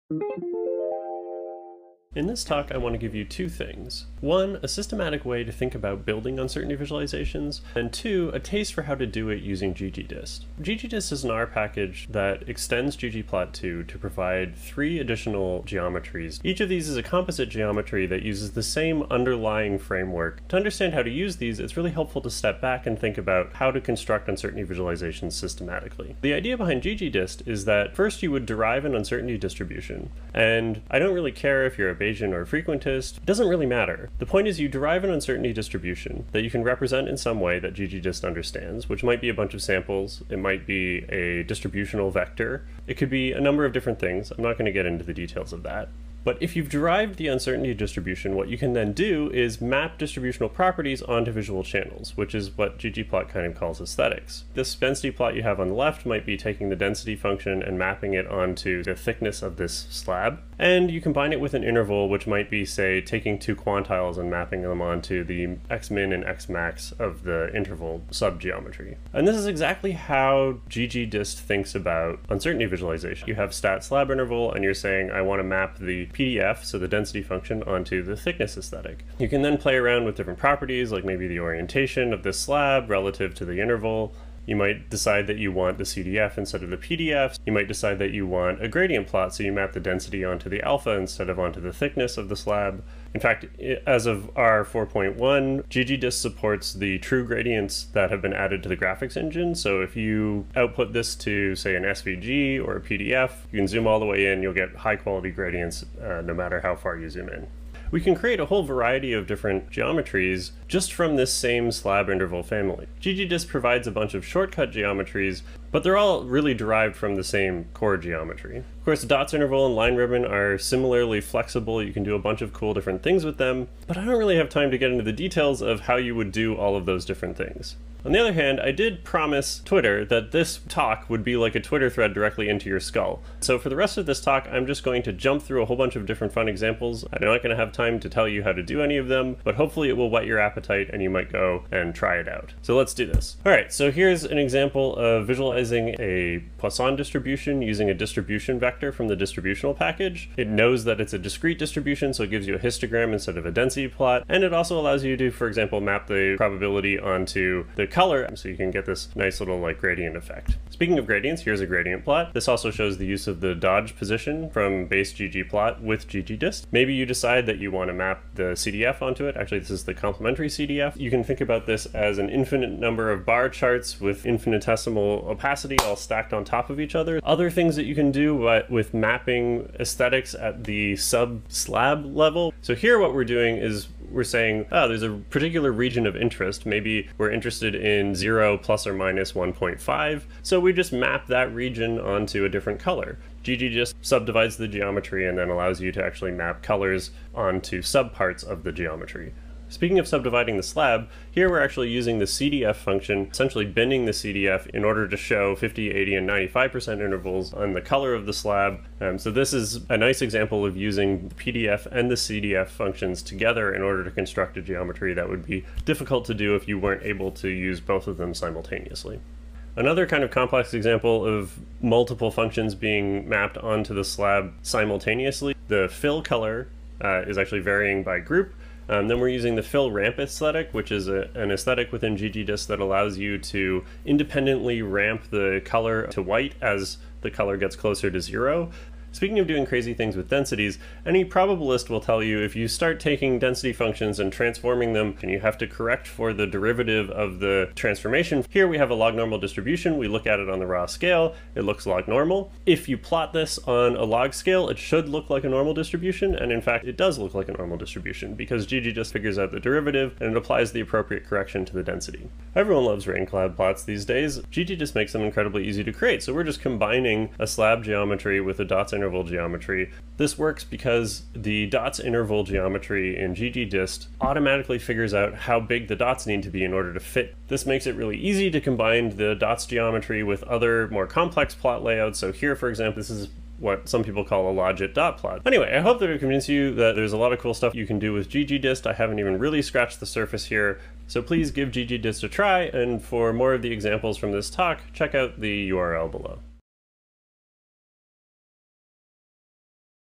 In this talk, I want to give you two things. One, a systematic way to think about building uncertainty visualizations, and two, a taste for how to do it using ggdist. ggdist is an R package that extends ggplot2 to provide 3 additional geometries. Each of these is a composite geometry that uses the same underlying framework. To understand how to use these, it's really helpful to step back and think about how to construct uncertainty visualizations systematically. The idea behind ggdist is that first you would derive an uncertainty distribution, and I don't really care if you're a Bayesian or a frequentist, it doesn't really matter. The point is you derive an uncertainty distribution that you can represent in some way that ggdist understands, which might be a bunch of samples, it might be a distributional vector, it could be a number of different things. I'm not going to get into the details of that. But if you've derived the uncertainty distribution, what you can then do is map distributional properties onto visual channels, which is what ggplot kind of calls aesthetics. This density plot you have on the left might be taking the density function and mapping it onto the thickness of this slab. And you combine it with an interval, which might be, say, taking 2 quantiles and mapping them onto the xmin and xmax of the interval subgeometry. And this is exactly how ggdist thinks about uncertainty visualization. You have stat slab interval, and you're saying, I want to map the PDF, so the density function, onto the thickness aesthetic. You can then play around with different properties, like maybe the orientation of this slab relative to the interval. You might decide that you want the CDF instead of the PDF. You might decide that you want a gradient plot, so you map the density onto the alpha instead of onto the thickness of the slab. In fact, as of R 4.1, ggdist supports the true gradients that have been added to the graphics engine. So if you output this to, say, an SVG or a PDF, you can zoom all the way in, you'll get high quality gradients no matter how far you zoom in. We can create a whole variety of different geometries just from this same slab interval family. ggdist provides a bunch of shortcut geometries, but they're all really derived from the same core geometry. Of course, dots interval and line ribbon are similarly flexible. You can do a bunch of cool different things with them, but I don't really have time to get into the details of how you would do all of those different things. On the other hand, I did promise Twitter that this talk would be like a Twitter thread directly into your skull. So for the rest of this talk, I'm just going to jump through a whole bunch of different fun examples. I'm not going to have time to tell you how to do any of them, but hopefully it will whet your appetite and you might go and try it out. So let's do this. All right, so here's an example of visualizing a Poisson distribution using a distribution vector from the distributional package. It knows that it's a discrete distribution, so it gives you a histogram instead of a density plot, and it also allows you to, for example, map the probability onto the color, so you can get this nice little gradient effect. Speaking of gradients, here's a gradient plot. This also shows the use of the dodge position from base ggplot with ggdist. Maybe you decide that you want to map the CDF onto it. Actually, this is the complementary CDF. You can think about this as an infinite number of bar charts with infinitesimal opacity all stacked on top of each other. Other things that you can do with mapping aesthetics at the sub-slab level. So here what we're doing is we're saying, oh, there's a particular region of interest. Maybe we're interested in 0 plus or minus 1.5. So we just map that region onto a different color. ggdist subdivides the geometry and then allows you to actually map colors onto subparts of the geometry. Speaking of subdividing the slab, here we're actually using the CDF function, essentially binning the CDF in order to show 50, 80, and 95% intervals on the color of the slab. So this is a nice example of using the PDF and the CDF functions together in order to construct a geometry that would be difficult to do if you weren't able to use both of them simultaneously. Another kind of complex example of multiple functions being mapped onto the slab simultaneously, the fill color is actually varying by group. Then we're using the fill ramp aesthetic, which is an aesthetic within ggdist that allows you to independently ramp the color to white as the color gets closer to 0. Speaking of doing crazy things with densities, any probabilist will tell you if you start taking density functions and transforming them, and you have to correct for the derivative of the transformation. Here we have a log normal distribution. We look at it on the raw scale. It looks log normal. If you plot this on a log scale, it should look like a normal distribution, and in fact it does look like a normal distribution because ggdist figures out the derivative and it applies the appropriate correction to the density. Everyone loves rain cloud plots these days. ggdist makes them incredibly easy to create, so we're just combining a slab geometry with a dots interval geometry. This works because the dots interval geometry in ggdist automatically figures out how big the dots need to be in order to fit. This makes it really easy to combine the dots geometry with other more complex plot layouts. So here, for example, this is what some people call a logit dot plot. Anyway, I hope that it convinced you that there's a lot of cool stuff you can do with ggdist. I haven't even really scratched the surface here, so please give ggdist a try, and for more of the examples from this talk, check out the URL below.